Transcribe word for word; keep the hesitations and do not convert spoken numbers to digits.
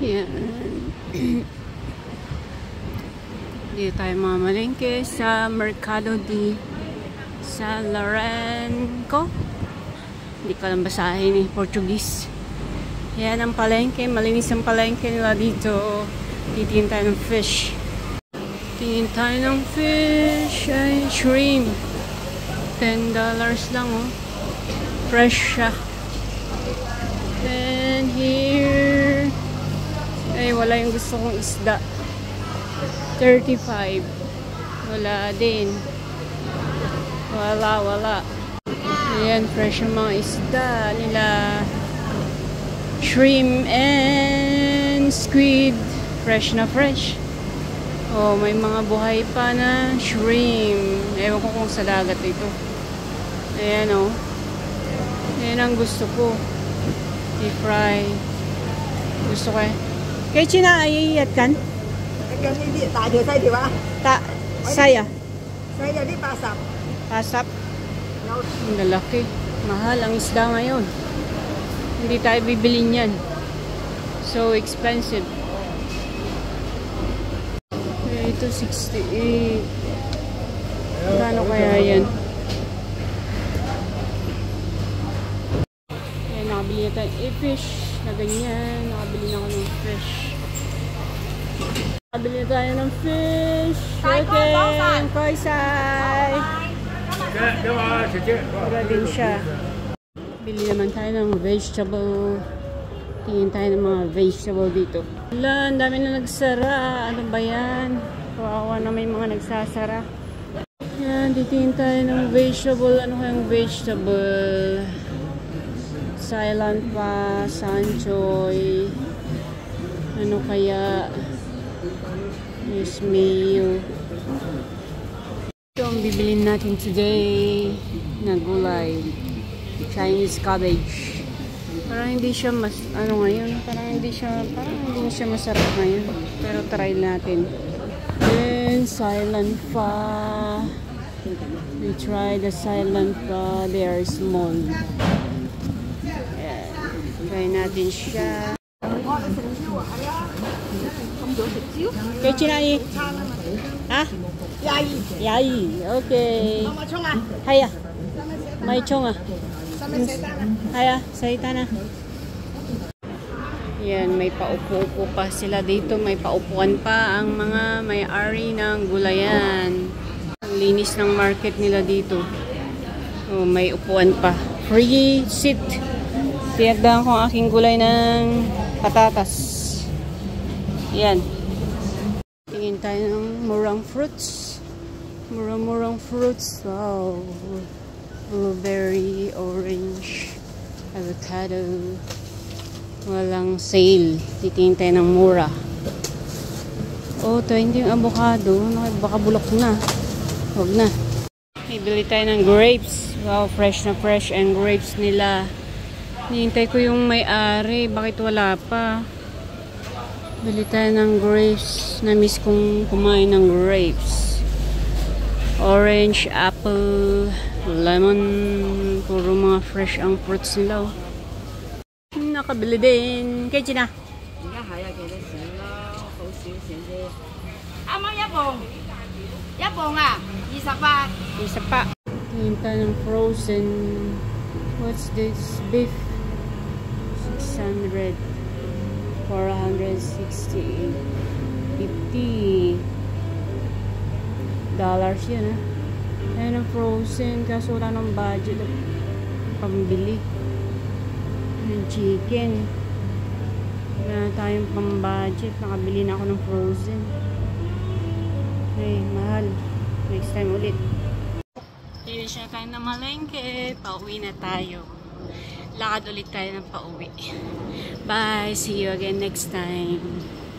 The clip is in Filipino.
Yan. Dito tayo mamalengke sa Mercado de Salaranco. Hindi ko lang basahin eh, Portuguese. Yan ang palengke. Malinis ang palengke nila dito. Titingin tayo ng fish. Tingin tayo ng fish. Ay, shrimp. ten dollars lang oh. Fresh siya. And here, ay wala yung gusto kong isda. thirty-five. Wala din. Wala, wala. Ayan, fresh yung mga isda nila. Shrimp and squid. Fresh na fresh. Oh, may mga buhay pa na shrimp. Ewan ko kung sa dagat ito. Ayan oh. Ayan ang gusto ko. I-fry. Gusto ko eh. Kaya China ay iyat kan? Ta, saya. Saya di pasap. Pasap. Ang lalaki. Mahal ang isda ngayon. Hindi tayo bibili niyan. So expensive. Okay, ito sixty-eight. Kano kaya yan? Ayan, nakabili na tayo e-fish na ganyan. Nakabili na ako ng fish. Nakabili na tayo ng fish. Okay, koisay. Mura din siya. Bili naman tayo ng vegetable. Tingin tayo ng mga vegetable dito. Wala, ang dami na nagsara. Ano ba yan? Kawawa na may mga nagsasara. Yan, titingin tayo ng vegetable. Ano kayang vegetable? Silent pa, sanchoy. Ano kaya? Yes, mayo. Ito ang bibilin natin today na gulay. Chinese cabbage. Parang hindi siya mas, ano ngayon, parang hindi siya, parang hindi siya masarap ngayon. Pero try natin. Then, silent pa. We try the silent pa. They are small. Ayan. Try natin siya. Kaya chinay? Ha? Yai. Yai. Okay. Haya. May chong ah. Haya, salita na. Yan, may paupo-upo pa sila dito. May paupuan pa ang mga may-ari ng gulayan. Ang linis ng market nila dito. Oh, may upuan pa. Free seat. Tiyagdahan ko ang aking gulay ng patatas. Yan. Tingin tayo ng murang fruits. Murang-murang fruits. Wow. Blueberry, orange, avocado. Walang sale. Titingin tayo ng mura. Oh, twenty yung avocado. Baka bulok na. Huwag na. Ibili tayo ng grapes. Wow, fresh na fresh ang grapes nila. Hinihintay ko yung may-ari. Bakit wala pa? Bili tayo ng grapes. Na-miss kong kumain ng grapes. Orange, apple, lemon. Puro mga fresh ang fruits nila. Nakabili din. Kaya China? Ama, yapong. Yapong ah. Isa pa. Isa pa. Hinta ng frozen. What's this? Beef. six hundred. four hundred sixty. fifty. Dollars yun ah. Ayan ang frozen. Kaso wala ng budget. Pambili. Ng chicken. Wala na tayong pang-budget. Nakabili na ako ng frozen. Ay, mahal. Next time ulit. Finish na tayo ng malengke. Pauwi na tayo. Lakad ulit tayo ng pauwi. Bye. See you again next time.